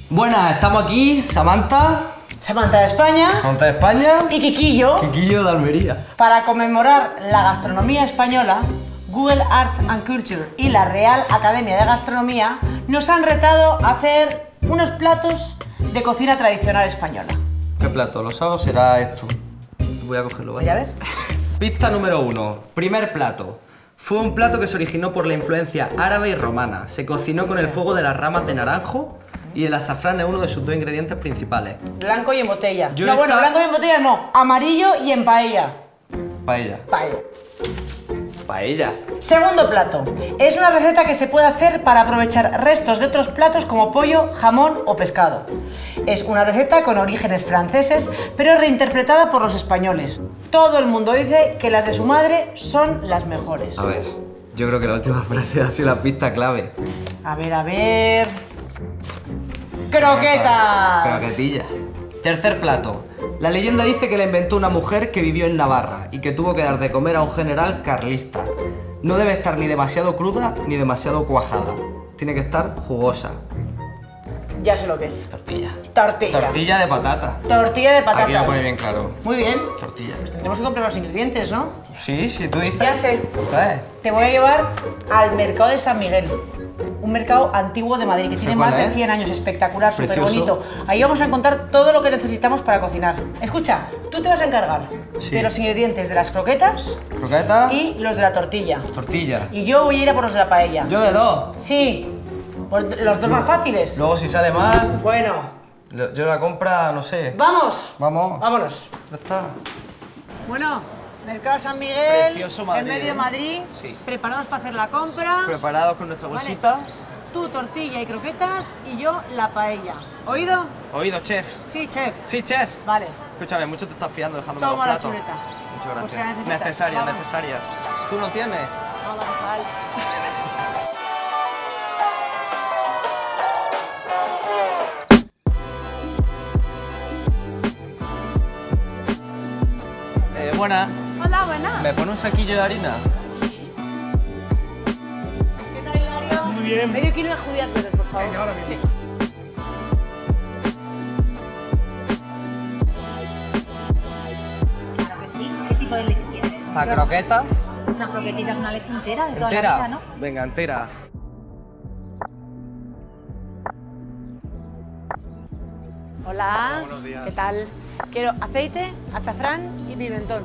Buenas, estamos aquí, Samantha. Samantha de España. Samantha de España. Y Quiquillo. Quiquillo de Almería. Para conmemorar la gastronomía española, Google Arts and Culture y la Real Academia de Gastronomía nos han retado a hacer unos platos de cocina tradicional española. ¿Qué plato? Lo sábados será esto. Voy a cogerlo, ¿vale? Voy a ver. Pista número 1. Primer plato. Fue un plato que se originó por la influencia árabe y romana. Se cocinó con el fuego de las ramas de naranjo y el azafrán es uno de sus dos ingredientes principales. Blanco y en botella. Bueno, blanco y en botella no. Amarillo y en paella. Paella. Paella. Paella. Segundo plato. Es una receta que se puede hacer para aprovechar restos de otros platos como pollo, jamón o pescado. Es una receta con orígenes franceses, pero reinterpretada por los españoles. Todo el mundo dice que las de su madre son las mejores. A ver, yo creo que la última frase ha sido la pista clave. A ver... ¡Croquetas! Croquetilla. Tercer plato. La leyenda dice que la inventó una mujer que vivió en Navarra y que tuvo que dar de comer a un general carlista. No debe estar ni demasiado cruda ni demasiado cuajada. Tiene que estar jugosa. Ya sé lo que es. Tortilla. Tortilla. Tortilla de patata. Tortilla de patatas. Aquí lo pone bien claro. Muy bien. Tortilla. Pues tendremos que comprar los ingredientes, ¿no? Sí, si tú dices. Ya sé. Te voy a llevar al mercado de San Miguel. Un mercado antiguo de Madrid que tiene más de 100 años, espectacular, súper bonito. Ahí vamos a encontrar todo lo que necesitamos para cocinar. Escucha, tú te vas a encargar de los ingredientes de las croquetas. Croquetas. Y los de la tortilla. Tortilla. Y yo voy a ir a por los de la paella. ¿Yo de dos? Sí. Por los dos más fáciles. Luego si sale mal. Bueno. Yo la compra, no sé. ¡Vamos! Vamos. Vámonos. Ya está. Bueno, Mercado San Miguel, Precioso Madrid, en medio de Madrid, Sí. preparados para hacer la compra. Preparados con nuestra Vale. bolsita. Tú tortilla y croquetas y yo la paella. ¿Oído? Oído, chef. Sí, chef. Sí, chef. Vale. Escúchame, mucho te estás fiando dejándome Toma los la platos. chuleta. Muchas Por si la gracias. necesitas. Necesaria, Vamos. necesaria. ¿Tú no tienes? No, no hace falta. Buenas. Hola, buenas. ¿Me pone un saquillo de harina? ¿Qué tal, Hilario? Muy bien. Medio kilo de judías verdes, por favor. Venga, ahora mismo. Claro que sí. ¿Qué tipo de leche quieres? ¿La croqueta? Una croquetita es una leche entera de toda la ¿Entera? vida, ¿no? Venga, entera. Hola. Buenos días. ¿Qué tal? Quiero aceite, azafrán y pimentón.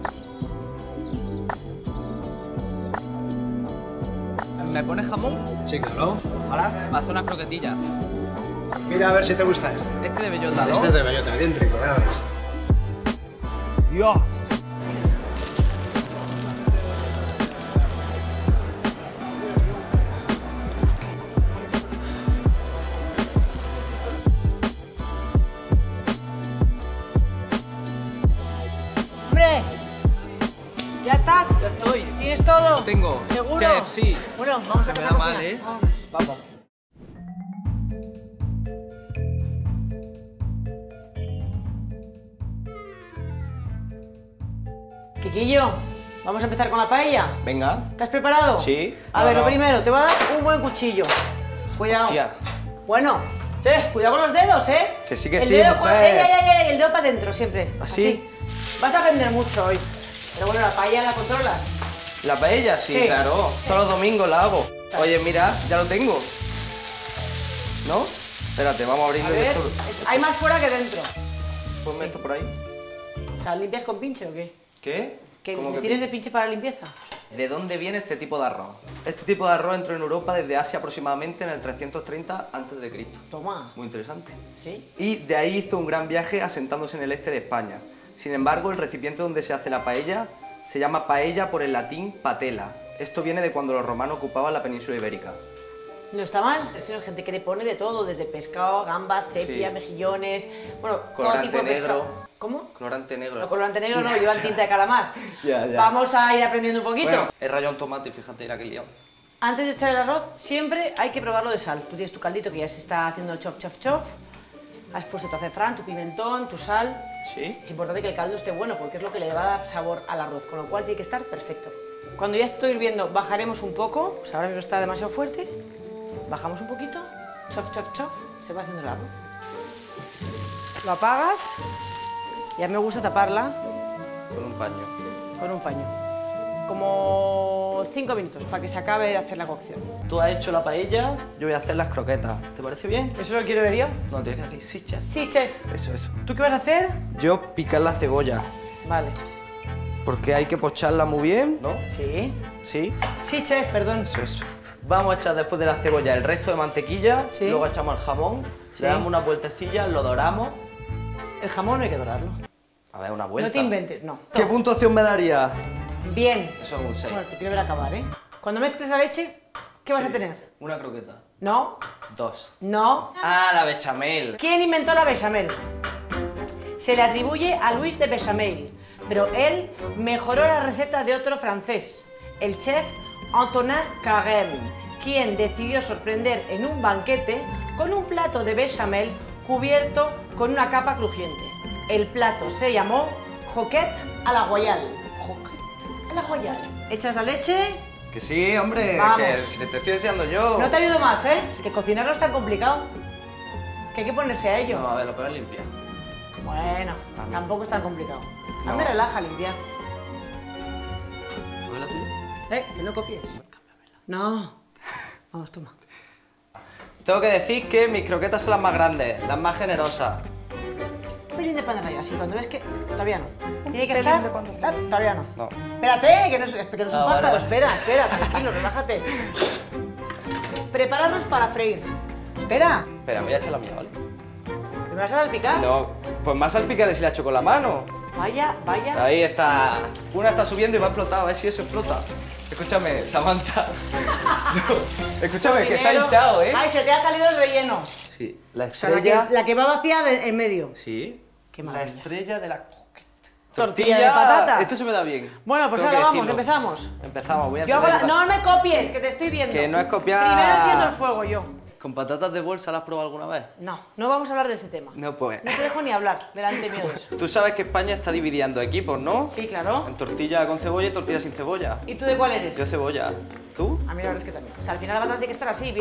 ¿Me pones jamón? Sí, claro. Ahora, me hace unas croquetillas. Mira a ver si te gusta este. Este de bellota, ¿no? Este es de bellota, bien rico, ya ves. Dios. ¡Hombre! ¿Ya estás? Ya estoy. ¿Tienes todo? Tengo. ¿Seguro? Chef, sí. Bueno, vamos Se a me empezar da a mal, cocinar. ¿eh? Vamos. Vamos. Quiquillo, vamos a empezar con la paella. Venga. ¿Estás preparado? Sí. A ver, No, lo no. primero, te voy a dar un buen cuchillo. Cuidado. Hostia. Bueno, cuidado con los dedos, ¿eh? Que sí, que el sí, dedo, mujer. el dedo para adentro siempre. ¿Así? Vas a aprender mucho hoy. Pero bueno, la paella la controlas. ¿La paella? Sí, Sí. claro. Todos los domingos la hago. Oye, mira, ya lo tengo. ¿No? Espérate, vamos a A abrirlo ver, esto. hay más fuera que dentro. Ponme esto por ahí. O sea, ¿limpias con pinche o qué? ¿Qué? ¿Que ¿Cómo me que tienes de pinche para la limpieza? ¿De dónde viene este tipo de arroz? Este tipo de arroz entró en Europa desde Asia aproximadamente en el 330 a.C. Toma. Muy interesante. ¿Sí? Y de ahí hizo un gran viaje asentándose en el este de España. Sin embargo, el recipiente donde se hace la paella se llama paella por el latín patela. Esto viene de cuando los romanos ocupaban la península ibérica. No está mal, es gente que le pone de todo, desde pescado, gambas, sepia, Sí. mejillones, bueno, todo Colorante tipo de pescado. negro. ¿Cómo? Colorante negro. No, colorante negro no, llevan tinta de calamar. Ya, ya. Vamos a ir aprendiendo un poquito. Bueno, he rayado un tomate, fíjate, la que he liado. Antes de echar el arroz, siempre hay que probarlo de sal. Tú tienes tu caldito que ya se está haciendo chof, chof, chof. Has puesto tu azafrán, tu pimentón, tu sal. ¿Sí? Es importante que el caldo esté bueno porque es lo que le va a dar sabor al arroz, con lo cual tiene que estar perfecto. Cuando ya esté hirviendo, bajaremos un poco, pues ahora mismo está demasiado fuerte. Bajamos un poquito chof, chof, chof, se va haciendo largo. Lo apagas. Y a mí me gusta taparla Con un paño. con un paño. Como 5 minutos para que se acabe de hacer la cocción. Tú has hecho la paella, yo voy a hacer las croquetas. ¿Te parece bien? ¿Eso lo quiero ver yo? No, tienes que decir sí, chef. Sí, chef. Eso. ¿Tú qué vas a hacer? Yo picar la cebolla, Vale. porque hay que pocharla muy bien, ¿no? Sí. Sí. Sí, chef, perdón. Eso. Vamos a echar después de la cebolla el resto de mantequilla, Sí. luego echamos el jamón, Sí. le damos una vueltecilla, lo doramos. El jamón no hay que dorarlo. A ver, una vuelta. No te inventes, no. ¿Qué puntuación me daría? Bien. Eso es un 6. Bueno, te quiero ver acabar, ¿eh? Cuando mezcles la leche, ¿qué vas a tener? Una croqueta. No, 2. no. Ah, la bechamel. ¿Quién inventó la bechamel? Se le atribuye a Luis de Bechamel, pero él mejoró la receta de otro francés, el chef Antonin Carême, quien decidió sorprender en un banquete con un plato de bechamel cubierto con una capa crujiente. El plato se llamó croquette à la royale. Croquette à la royale. Echas la leche. Que sí, hombre, Vamos. que si te estoy enseñando yo. No te ayudo más, ¿eh? Que cocinarlo es tan complicado que hay que ponerse a ello. No, a ver, lo peor es limpiar. Bueno, mí. tampoco es tan complicado. A mí No. me relaja limpiar. ¿No es la tuya? Que no copies. No. Vamos, toma. Tengo que decir que mis croquetas son las más grandes, las más generosas. Un pelín de pan de raya, así cuando ves que... Todavía no. Tiene que pelín estar... de pan de raya. Ah, todavía no. No. Espérate, que no es un Ah, pájaro. vale, vale. Espera, tranquilo, relájate. Preparados para freír. Espera, Espera, voy a echar la mía, ¿vale? ¿me vas a salpicar? No, pues más salpicar si la echo con la mano. Vaya. Ahí está. Una está subiendo y va a explotar, a ver si eso explota. Escúchame, Samantha. No, escúchame, que se ha Cocinero. hinchado, ¿eh? Ay, se te ha salido el relleno. Sí, la O sea, estrella. la que va vacía en medio. Sí. Qué la maravilla. estrella de la. Tortilla de patata. Esto se me da bien. Bueno, pues Tengo ahora que vamos, decirlo. empezamos. Empezamos, voy a Yo hacer. hago la... No me copies, que te estoy viendo. Que no es copiar. Primero enciendo el fuego yo. ¿Con patatas de bolsa las has probado alguna vez? No, no vamos a hablar de ese tema. No, pues. No te dejo ni hablar delante mío de eso. Tú sabes que España está dividiendo equipos, ¿no? Sí, claro. En tortilla con cebolla y tortilla sin cebolla. ¿Y tú de cuál eres? Yo cebolla. ¿Tú? A mí la verdad es que también. O sea, al final la patata tiene que estar así,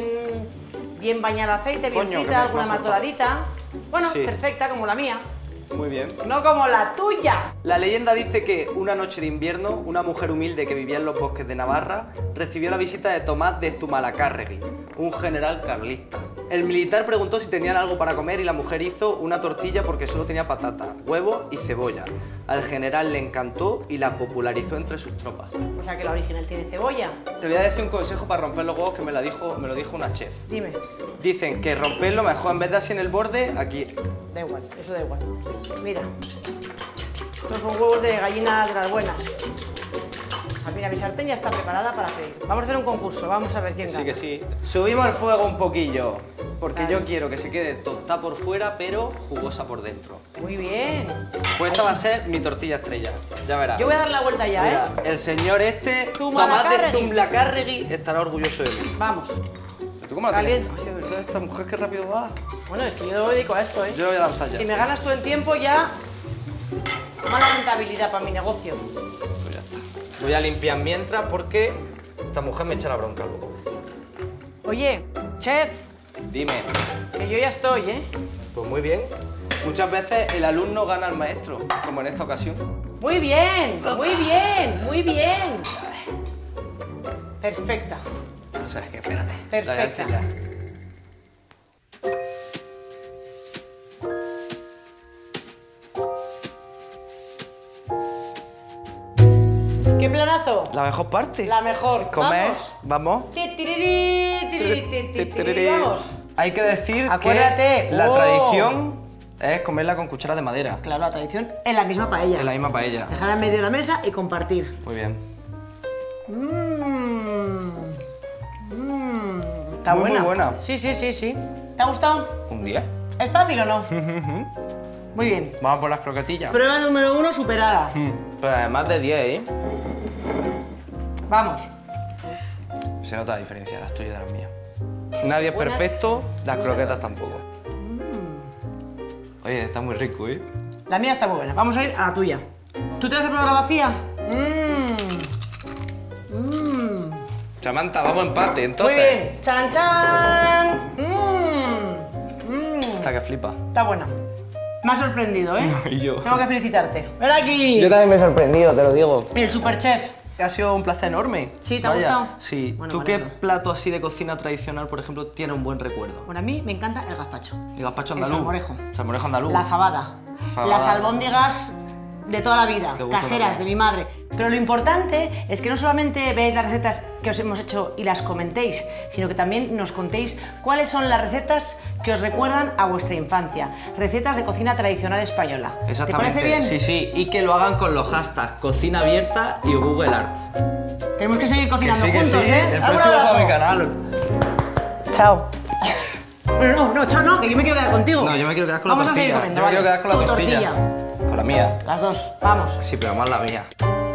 bien bañada en aceite, bien Coño, que frita, me alguna has más saltado. doradita. Bueno, Sí. perfecta, como la mía. Muy bien. No como la tuya. La leyenda dice que una noche de invierno, una mujer humilde que vivía en los bosques de Navarra recibió la visita de Tomás de Zumalacárregui, un general carlista. El militar preguntó si tenían algo para comer y la mujer hizo una tortilla porque solo tenía patata, huevo y cebolla. Al general le encantó y la popularizó entre sus tropas. O sea, que la original tiene cebolla. Te voy a decir un consejo para romper los huevos que me lo dijo una chef. Dime. Dicen que romperlo mejor en vez de así en el borde, aquí. Da igual, eso da igual. Mira. Estos son huevos de gallina de las buenas. Ah, mira, mi sartén ya está preparada para freír. Vamos a hacer un concurso, vamos a ver quién gana. Sí que sí. Subimos el fuego un poquillo, porque yo quiero que se quede tostada por fuera, pero jugosa por dentro. Muy bien. Pues esta va a ser mi tortilla estrella, ya verás. Yo voy a dar la vuelta ya, Mira, ¿eh? el señor este, Tomás de Zumalacárregui. Zumalacárregui, estará orgulloso de mí. Vamos. ¿Tú cómo la tienes? Caliente. Oye, de verdad, esta mujer qué rápido va. Bueno, es que yo me dedico a esto, ¿eh? Yo lo voy a lanzar ya. Si me ganas tú en tiempo, ya... Mala rentabilidad para mi negocio. Pues ya está. Voy a limpiar mientras porque esta mujer me echa la bronca luego. Oye, chef, Dime. que yo ya estoy, ¿eh? Pues muy bien. Muchas veces el alumno gana al maestro, como en esta ocasión. Muy bien, muy bien, muy bien. Perfecta. O sea, es que espérate. Perfecta. La voy a enseñar. ¿Qué planazo? La mejor parte. La mejor. Comer. Vamos. Vamos. Titirirí, tirirí, titirirí, vamos. Hay que decir Acuérdate. que la Oh. tradición es comerla con cuchara de madera. Claro, la tradición en la misma paella. En la misma paella. Dejarla en medio de la mesa y compartir. Muy bien. Está Muy, muy buena. buena. Sí, sí, sí, sí. ¿Te ha gustado? Un día. ¿Es fácil o no? Muy bien. Vamos por las croquetillas. Prueba número 1 superada. Pues además de 10, ¿eh? Vamos. Se nota la diferencia, las tuyas de las mías. Nadie es Buenas. perfecto, las croquetas tampoco. Oye, está muy rico, ¿eh? La mía está muy buena. Vamos a ir a la tuya. ¿Tú te vas a probar la vacía? Samantha, vamos a empate, entonces. Muy bien. ¡Chan, chan! está que flipa. Está buena. Me ha sorprendido, ¿eh? Y yo. Tengo que felicitarte. ¡Ven aquí! Yo también me he sorprendido, te lo digo. El superchef. Ha sido un placer enorme. Sí, ¿te ha Vaya. gustado? Sí. Bueno, ¿Tú me qué alegro. plato así de cocina tradicional, por ejemplo, tiene un buen recuerdo? Bueno, a mí me encanta el gazpacho. El gazpacho El andaluz. salmorejo. Salmorejo andaluz. La fabada. Fabada. Las albóndigas de toda la vida, Qué gusto caseras, también. de mi madre. Pero lo importante es que no solamente veáis las recetas que os hemos hecho y las comentéis, sino que también nos contéis cuáles son las recetas que os recuerdan a vuestra infancia. Recetas de cocina tradicional española. Exactamente. ¿Te parece bien? Sí, sí. Y que lo hagan con los hashtags Cocina Abierta y Google Arts. Tenemos que seguir cocinando que juntos, sí. ¿eh? El Un próximo abrazo. para mi canal. Chao. Bueno, no, chao, no, que yo me quiero quedar contigo. No, yo me quiero quedar con Vamos la tortilla. a seguir comiendo, Yo me quiero vale. quedar con la Tu tortilla. Con la mía. Las dos, vamos. Sí, pero más la mía.